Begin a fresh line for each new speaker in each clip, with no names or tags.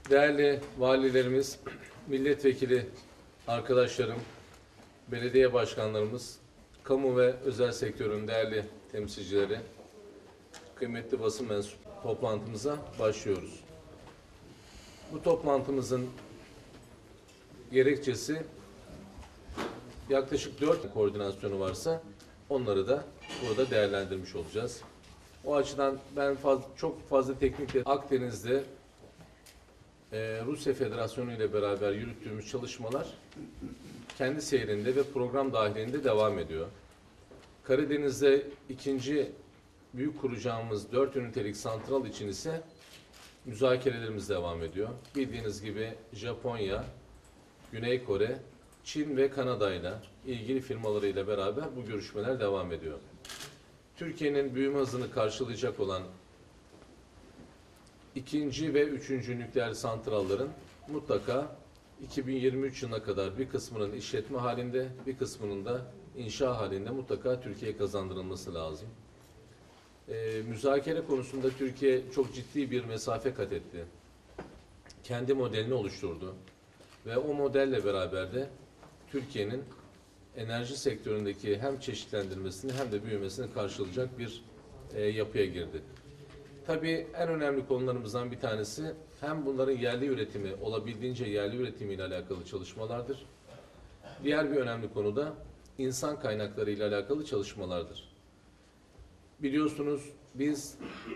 Değerli valilerimiz, milletvekili arkadaşlarım, belediye başkanlarımız, kamu ve özel sektörün değerli temsilcileri, kıymetli basın mensup toplantımıza başlıyoruz. Bu toplantımızın gerekçesi yaklaşık 4 koordinasyonu varsa onları da burada değerlendirmiş olacağız. O açıdan ben çok fazla teknikle Akdeniz'de Rusya Federasyonu ile beraber yürüttüğümüz çalışmalar kendi seyrinde ve program dahilinde devam ediyor. Karadeniz'de ikinci büyük kuracağımız 4 ünitelik santral için ise müzakerelerimiz devam ediyor. Bildiğiniz gibi Japonya, Güney Kore, Çin ve Kanada ile ilgili firmalarıyla beraber bu görüşmeler devam ediyor. Türkiye'nin büyüme hızını karşılayacak olan ikinci ve üçüncü nükleer santrallerin mutlaka 2023 yılına kadar bir kısmının işletme halinde, bir kısmının da inşa halinde mutlaka Türkiye'ye kazandırılması lazım. Müzakere konusunda Türkiye çok ciddi bir mesafe kat etti. Kendi modelini oluşturdu. Ve o modelle beraber de Türkiye'nin enerji sektöründeki hem çeşitlendirmesini hem de büyümesini karşılayacak bir yapıya girdi. Tabii en önemli konularımızdan bir tanesi hem bunların yerli üretimi, olabildiğince yerli üretimiyle alakalı çalışmalardır. Diğer bir önemli konu da insan kaynakları ile alakalı çalışmalardır. Biliyorsunuz biz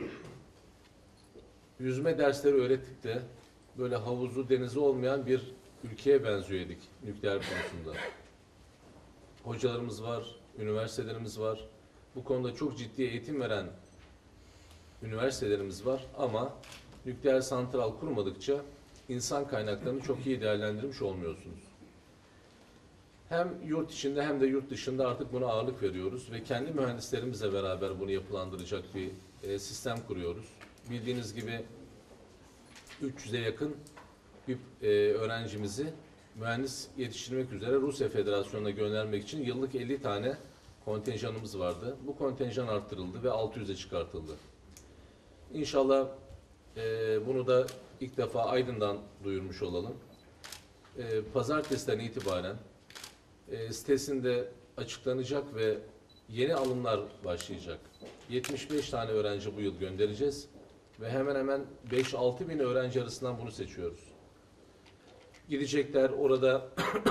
yüzme dersleri öğrettik de böyle havuzu, denizi olmayan bir ülkeye benziyorduk nükleer konusunda. Hocalarımız var, üniversitelerimiz var. Bu konuda çok ciddi eğitim veren üniversitelerimiz var ama nükleer santral kurmadıkça insan kaynaklarını çok iyi değerlendirmiş olmuyorsunuz. Hem yurt içinde hem de yurt dışında artık buna ağırlık veriyoruz ve kendi mühendislerimizle beraber bunu yapılandıracak bir sistem kuruyoruz. Bildiğiniz gibi 300'e yakın bir öğrencimizi mühendis yetiştirmek üzere Rusya Federasyonu'na göndermek için yıllık 50 tane kontenjanımız vardı. Bu kontenjan arttırıldı ve 600'e çıkartıldı. İnşallah bunu da ilk defa Aydın'dan duyurmuş olalım. Pazartesiden itibaren sitesinde açıklanacak ve yeni alımlar başlayacak. 75 tane öğrenci bu yıl göndereceğiz ve hemen hemen 5-6 bin öğrenci arasından bunu seçiyoruz. Gidecekler orada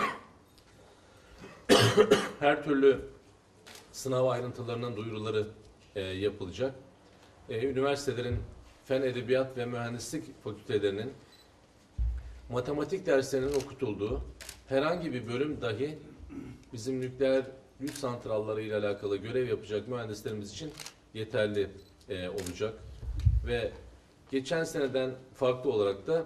her türlü sınav ayrıntılarının duyuruları yapılacak. Üniversitelerin fen, edebiyat ve mühendislik fakültelerinin matematik derslerinin okutulduğu herhangi bir bölüm dahi bizim nükleer güç santralları ile alakalı görev yapacak mühendislerimiz için yeterli olacak. Ve geçen seneden farklı olarak da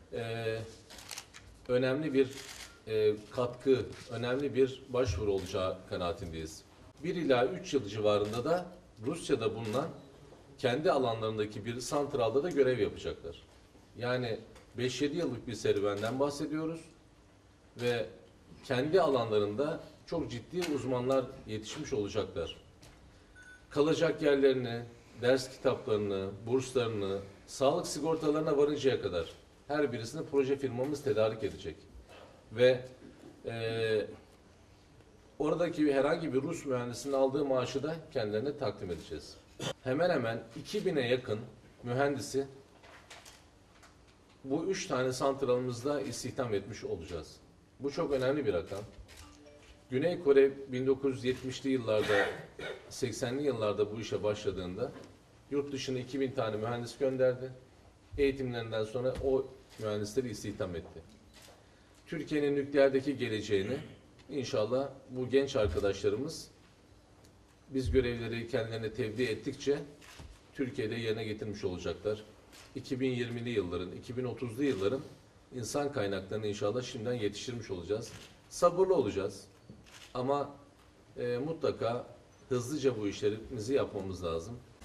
önemli bir katkı, önemli bir başvuru olacağı kanaatindeyiz. 1 ila 3 yıl civarında da Rusya'da bulunan kendi alanlarındaki bir santralda da görev yapacaklar. Yani 5-7 yıllık bir serüvenden bahsediyoruz ve kendi alanlarında çok ciddi uzmanlar yetişmiş olacaklar. Kalacak yerlerini, ders kitaplarını, burslarını, sağlık sigortalarına varıncaya kadar her birisini proje firmamız tedarik edecek. Ve oradaki herhangi bir Rus mühendisinin aldığı maaşı da kendilerine takdim edeceğiz. Hemen hemen 2000'e yakın mühendisi bu 3 tane santralımızda istihdam etmiş olacağız. Bu çok önemli bir rakam. Güney Kore 1970'li yıllarda, 80'li yıllarda bu işe başladığında yurt dışına 2000 tane mühendis gönderdi. Eğitimlerinden sonra o mühendisleri istihdam etti. Türkiye'nin nükleerdeki geleceğini inşallah bu genç arkadaşlarımız biz görevleri kendilerine tevdi ettikçe Türkiye'de yerine getirmiş olacaklar. 2020'li yılların, 2030'lu yılların insan kaynaklarını inşallah şimdiden yetiştirmiş olacağız. Sabırlı olacağız ama mutlaka hızlıca bu işlerimizi yapmamız lazım.